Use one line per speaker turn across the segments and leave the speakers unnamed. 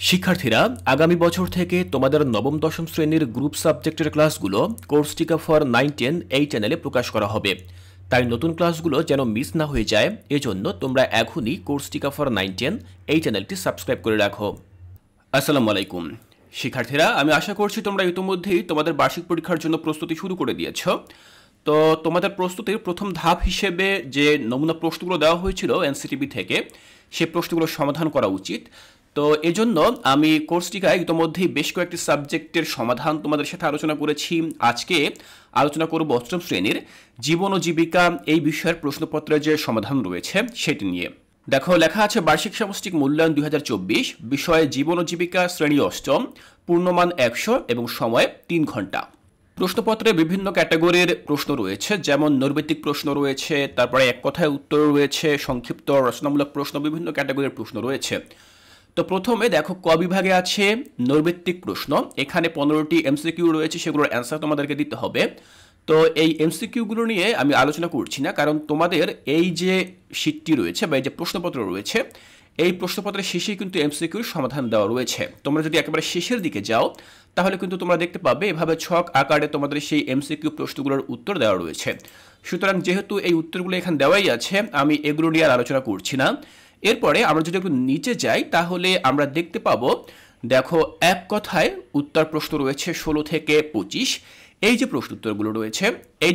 শিক্ষার্থীরা আগামী বছর থেকে তোমাদের নবম দশম শ্রেণীর গ্রুপ সাবজেক্টের ক্লাসগুলো কোর্সটিকা ফর 9-10 এই চ্যানেলে প্রকাশ করা হবে। তাই নতুন ক্লাসগুলো যেন মিস না হয়ে যায় এজন্য তোমরা এখনই কোর্সটিকা ফর 9-10 এই চ্যানেলটি সাবস্ক্রাইব করে রাখো। আসসালামু আলাইকুম শিক্ষার্থীরা, আমি আশা করছি তোমরা ইতিমধ্যেই তোমাদের বার্ষিক পরীক্ষার জন্য প্রস্তুতি শুরু করে দিয়েছো। তো তোমাদের প্রস্তুতির প্রথম ধাপ হিসেবে যে নমুনা প্রশ্নগুলো দেওয়া হয়েছিল এনসিটিভি থেকে সেই প্রশ্নগুলো সমাধান করা উচিত। তো এজন্য আমি কোর্সটিকায় ইতিমধ্যেই বেশ কয়েকটি সাবজেক্টের সমাধান তোমাদের সাথে আলোচনা করেছি। আজকে আলোচনা করব অষ্টম শ্রেণীর জীবন ও জীবিকা এই বিষয়ের প্রশ্নপত্রের যে সমাধান রয়েছে সেটি নিয়ে। দেখো, লেখা আছে বার্ষিক সামষ্টিক মূল্যায়ন 2024, বিষয়ে জীবন ও জীবিকা, শ্রেণী অষ্টম, পূর্ণমান 100 এবং সময় 3 ঘন্টা। প্রশ্নপত্রে বিভিন্ন ক্যাটাগরির প্রশ্ন রয়েছে, যেমন নৈর্ব্যক্তিক প্রশ্ন রয়েছে, তারপরে এক কথায় উত্তর রয়েছে, সংক্ষিপ্ত রচনামূলক প্রশ্ন, বিভিন্ন ক্যাটাগরির প্রশ্ন রয়েছে। তো প্রথমে দেখো ক বিভাগে আছে নৈর্ব্যক্তিক প্রশ্ন। এখানে 15টি এমসিকিউ রয়েছে, সেগুলোর অ্যান্সার তোমাদেরকে দিতে হবে। তো এই এমসিকিউগুলো নিয়ে আমি আলোচনা করছি না, কারণ তোমাদের এই যে শীটটি রয়েছে বা এই যে প্রশ্নপত্র রয়েছে এই প্রশ্নপত্রের শেষেই কিন্তু এমসিকিউর সমাধান দেওয়া রয়েছে। তোমরা যদি একেবারে শেষের দিকে যাও তাহলে কিন্তু তোমরা দেখতে পাবে এভাবে ছক আকারে তোমাদের সেই এমসিকিউ প্রশ্নগুলোর উত্তর দেওয়া রয়েছে। সুতরাং যেহেতু এই উত্তরগুলো এখানে দেওয়াই আছে, আমি এগুলো নিয়ে আর আলোচনা করছি না। এরপরে আমরা যদি একটু নিচে যাই তাহলে আমরা দেখতে পাবো, দেখো এক কথায় উত্তর প্রশ্ন রয়েছে 16 থেকে 25। এই যে প্রশ্নোত্তরগুলো রয়েছে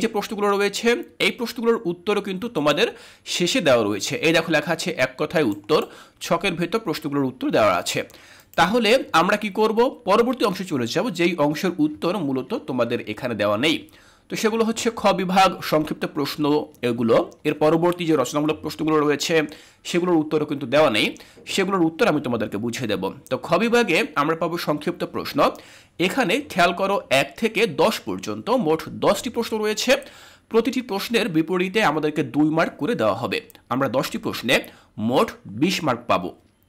এই প্রশ্নগুলোর উত্তরও কিন্তু তোমাদের শেষে দেওয়া রয়েছে। এই দেখো লেখা আছে এক কথায় উত্তর, ছকের ভেতর প্রশ্নগুলোর উত্তর দেওয়া আছে। তাহলে আমরা কি করব, পরবর্তী অংশে চলে যাব যেই অংশের উত্তর মূলত তোমাদের এখানে দেওয়া নেই। তো সেগুলো হচ্ছে খ বিভাগ সংক্ষিপ্ত প্রশ্ন এগুলো। এর পরবর্তী যে রচনামূলক প্রশ্নগুলো রয়েছে সেগুলোর উত্তরও কিন্তু দেওয়া নেই, সেগুলোর উত্তর আমি তোমাদেরকে বুঝিয়ে দেব। তো খ বিভাগে আমরা পাবো সংক্ষিপ্ত প্রশ্ন। এখানে খেয়াল করো 1 থেকে 10 পর্যন্ত মোট 10টি প্রশ্ন রয়েছে। প্রতিটি প্রশ্নের বিপরীতে আমাদেরকে 2 মার্ক করে দেওয়া হবে। আমরা 10টি প্রশ্নে মোট 20 মার্ক পাবো।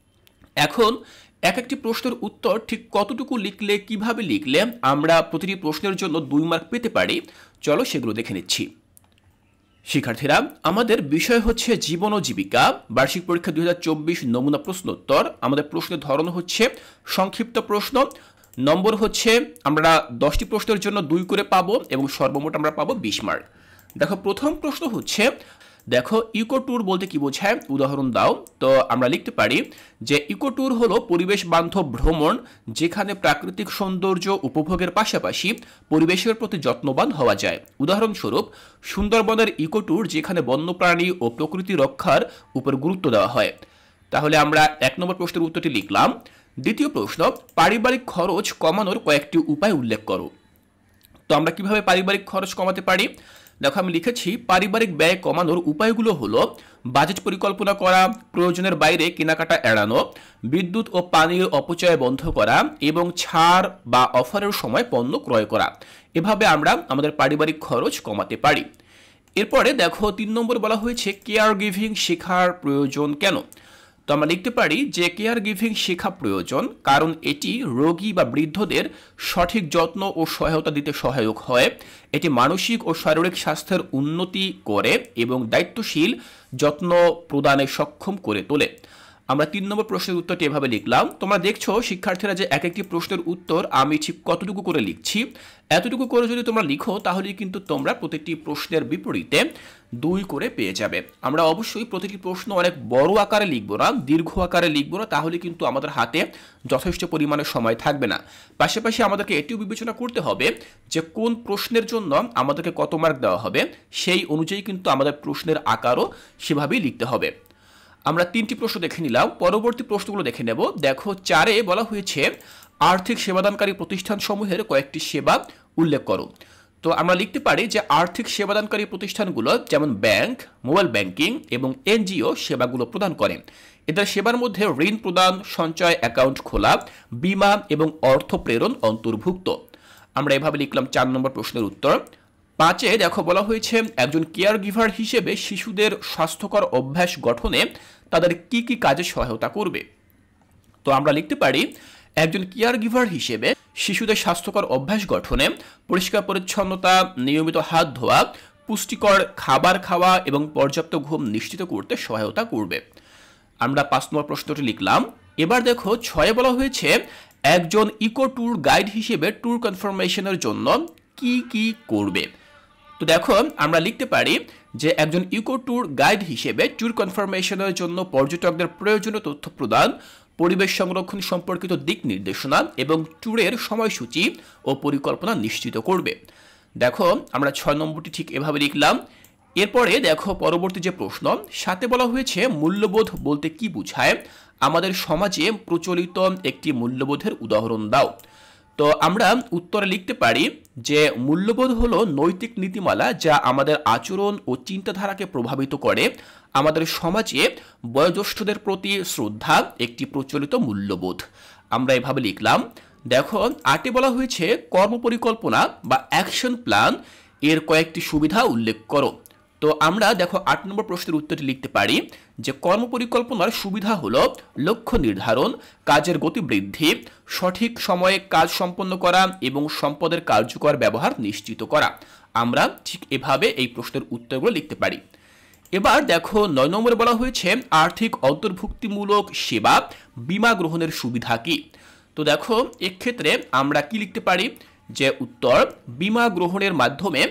এখন এক একটি প্রশ্নের উত্তর ঠিক কতটুকু লিখলে, কিভাবে লিখলে আমরা প্রতিটি প্রশ্নের জন্য 2 মার্ক পেতে পারি, চলো সেগুলো দেখে নিচ্ছি। শিক্ষার্থীরা, আমাদের বিষয় হচ্ছে জীবন ও জীবিকা, বার্ষিক পরীক্ষা 2024 নমুনা প্রশ্নোত্তর। আমাদের প্রশ্নের ধরন হচ্ছে সংক্ষিপ্ত প্রশ্ন। নম্বর হচ্ছে আমরা 10টি প্রশ্নের জন্য 2 করে পাবো এবং সর্বমোট আমরা পাবো 20 মার্ক। দেখো প্রথম প্রশ্ন হচ্ছে, দেখো ইকো ট্যুর বলতে কি বোঝায়, উদাহরণ দাও। তো আমরা লিখতে পারি যে ইকো ট্যুর হলো পরিবেশ বান্ধব ভ্রমণ, যেখানে প্রাকৃতিক সৌন্দর্য উপভোগের পাশাপাশি পরিবেশের প্রতি যত্নবান হওয়া যায়। উদাহরণস্বরূপ সুন্দরবনের ইকো ট্যুর, যেখানে বন্যপ্রাণী ও প্রকৃতি রক্ষার উপর গুরুত্ব দেওয়া হয়। তাহলে আমরা 1 নম্বর প্রশ্নের উত্তরটি লিখলাম। দ্বিতীয় প্রশ্ন, পারিবারিক খরচ কমানোর কয়েকটি উপায় উল্লেখ করো। তো আমরা কিভাবে পারিবারিক খরচ কমাতে পারি, দেখো আমি লিখেছি পারিবারিক ব্যয় কমানোর উপায়গুলো হলো বাজেট পরিকল্পনা করা, প্রয়োজনের বাইরে কেনাকাটা এড়ানো, বিদ্যুৎ ও পানির অপচয় বন্ধ করা এবং ছাড় বা অফারের সময় পণ্য ক্রয় করা। এভাবে আমরা আমাদের পারিবারিক খরচ কমাতে পারি। এরপরে দেখো 3 নম্বর বলা হয়েছে কেয়ার গিভিং শেখার প্রয়োজন কেন। তো আমরা লিখতে পারি যে কেয়ার গিভিং শেখা প্রয়োজন কারণ এটি রোগী বা বৃদ্ধদের সঠিক যত্ন ও সহায়তা দিতে সহায়ক হয়। এটি মানসিক ও শারীরিক স্বাস্থ্যের উন্নতি করে এবং দায়িত্বশীল যত্ন প্রদানে সক্ষম করে তোলে। আমরা 3 নম্বর প্রশ্নের উত্তরটি এভাবে লিখলাম। তোমরা দেখছো শিক্ষার্থীরা যে এক একটি প্রশ্নের উত্তর আমি ঠিক কতটুকু করে লিখছি। এতটুকু করে যদি তোমরা লিখো তাহলে কিন্তু তোমরা প্রতিটি প্রশ্নের বিপরীতে 2 করে পেয়ে যাবে। আমরা অবশ্যই প্রতিটি প্রশ্ন অনেক বড় আকারে লিখবো না, দীর্ঘ আকারে লিখবো না, তাহলে কিন্তু আমাদের হাতে যথেষ্ট পরিমাণে সময় থাকবে না। পাশাপাশি আমাদেরকে এটিও বিবেচনা করতে হবে যে কোন প্রশ্নের জন্য আমাদেরকে কত মার্ক দেওয়া হবে, সেই অনুযায়ী কিন্তু আমাদের প্রশ্নের আকারও সেভাবেই লিখতে হবে। আমরা 3টি প্রশ্ন দেখে নিলাম, পরবর্তী প্রশ্নগুলো দেখে নেব। দেখো 4-এ বলা হয়েছে আর্থিক সেবাদানকারী প্রতিষ্ঠানসমূহের কয়েকটি সেবা উল্লেখ করো। তো আমরা লিখতে পারি যে আর্থিক সেবাদানকারী প্রতিষ্ঠানগুলো যেমন ব্যাংক, মোবাইল ব্যাংকিং এবং এনজিও সেবাগুলো প্রদান করে। এদের সেবার মধ্যে ঋণ প্রদান, সঞ্চয় অ্যাকাউন্ট খোলা, বীমা এবং অর্থ প্রেরণ অন্তর্ভুক্ত। আমরা এভাবে লিখলাম 4 নম্বর প্রশ্নের উত্তর। 5-এ দেখো বলা হয়েছে একজন কেয়ার গিভার হিসেবে শিশুদের স্বাস্থ্যকর অভ্যাস গঠনে তাদের কি কি কাজে সহায়তা করবে। তো আমরা লিখতে পারি একজন কেয়ার গিভার হিসেবে শিশুদের স্বাস্থ্যকর অভ্যাস গঠনে পরিষ্কার পরিচ্ছন্নতা, নিয়মিত হাত ধোয়া, পুষ্টিকর খাবার খাওয়া এবং পর্যাপ্ত ঘুম নিশ্চিত করতে সহায়তা করবে। আমরা 5 নম্বর প্রশ্নটি লিখলাম। এবার দেখো 6 বলা হয়েছে একজন ইকো ট্যুর গাইড হিসেবে ট্যুর কনফার্মেশনের জন্য কি কি করবে। তো দেখো আমরা লিখতে পারি যে একজন ইকো ট্যুর গাইড হিসেবে ট্যুর কনফার্মেশনের জন্য পর্যটকদের প্রয়োজনীয় তথ্য প্রদান, পরিবেশ সংরক্ষণ সম্পর্কিত দিক নির্দেশনা এবং ট্যুরের সময়সূচি ও পরিকল্পনা নিশ্চিত করবে। দেখো আমরা 6 নম্বরটি ঠিক এভাবে লিখলাম। এরপরে দেখো পরবর্তী যে প্রশ্ন, 7 বলা হয়েছে মূল্যবোধ বলতে কি বোঝায়, আমাদের সমাজে প্রচলিত একটি মূল্যবোধের উদাহরণ দাও। তো আমরা উত্তরে লিখতে পারি যে মূল্যবোধ হলো নৈতিক নীতিমালা যা আমাদের আচরণ ও চিন্তাধারাকে প্রভাবিত করে। আমাদের সমাজে বয়োজ্যেষ্ঠদের প্রতি শ্রদ্ধা একটি প্রচলিত মূল্যবোধ। আমরা এভাবে লিখলাম। দেখো 8 বলা হয়েছে কর্মপরিকল্পনা বা অ্যাকশন প্ল্যান এর কয়েকটি সুবিধা উল্লেখ করো। তো আমরা দেখো 8 নম্বর প্রশ্নের উত্তরটি লিখতে পারি যে কর্মপরিকল্পনার সুবিধা হলো লক্ষ্য নির্ধারণ, কাজের গতি বৃদ্ধি, সঠিক সময়ে কাজ সম্পন্ন করা এবং সম্পদের কার্যকর ব্যবহার নিশ্চিত করা। আমরা ঠিক এভাবে এই প্রশ্নের উত্তরগুলো লিখতে পারি। এবার দেখো 9 নম্বরে বলা হয়েছে আর্থিক অন্তর্ভুক্তিমূলক সেবা বীমা গ্রহণের সুবিধা কি। তো দেখো এক্ষেত্রে আমরা কি লিখতে পারি যে উত্তর বীমা গ্রহণের মাধ্যমে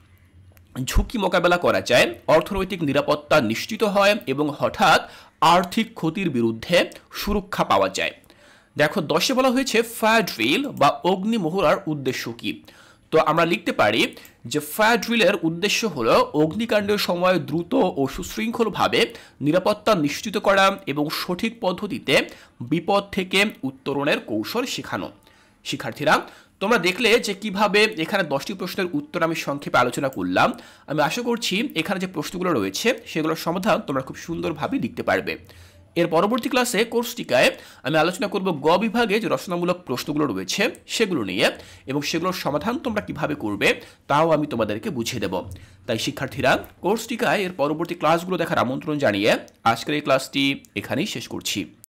ঝুঁকি মোকাবেলা করা যায়, অর্থনৈতিক নিরাপত্তা নিশ্চিত হয় এবং হঠাৎ আর্থিক ক্ষতির বিরুদ্ধে সুরক্ষা পাওয়া যায়। দেখো 10 বলা হয়েছে ফায়ার ড্রিল বা অগ্নি মহড়ার উদ্দেশ্য কি। তো আমরা লিখতে পারি যে ফায়ার ড্রিলের উদ্দেশ্য হলো অগ্নিকাণ্ডের সময় দ্রুত ও সুশৃঙ্খলভাবে নিরাপত্তা নিশ্চিত করা এবং সঠিক পদ্ধতিতে বিপদ থেকে উত্তরণের কৌশল শেখানো। শিক্ষার্থীরা তোমরা দেখলে যে কিভাবে এখানে 10টি প্রশ্নের উত্তর আমি সংক্ষেপে আলোচনা করলাম। আমি আশা করছি এখানে যে প্রশ্নগুলো রয়েছে সেগুলোর সমাধান তোমরা খুব সুন্দরভাবে লিখতে পারবে। এর পরবর্তী ক্লাসে কোর্সটিকায় আমি আলোচনা করব গ বিভাগে যে রচনামূলক প্রশ্নগুলো রয়েছে সেগুলো নিয়ে এবং সেগুলোর সমাধান তোমরা কিভাবে করবে তাও আমি তোমাদেরকে বুঝিয়ে দেব। তাই শিক্ষার্থীরা কোর্সটিকায় এর পরবর্তী ক্লাসগুলো দেখার আমন্ত্রণ জানিয়ে আজকের এই ক্লাসটি এখানেই শেষ করছি।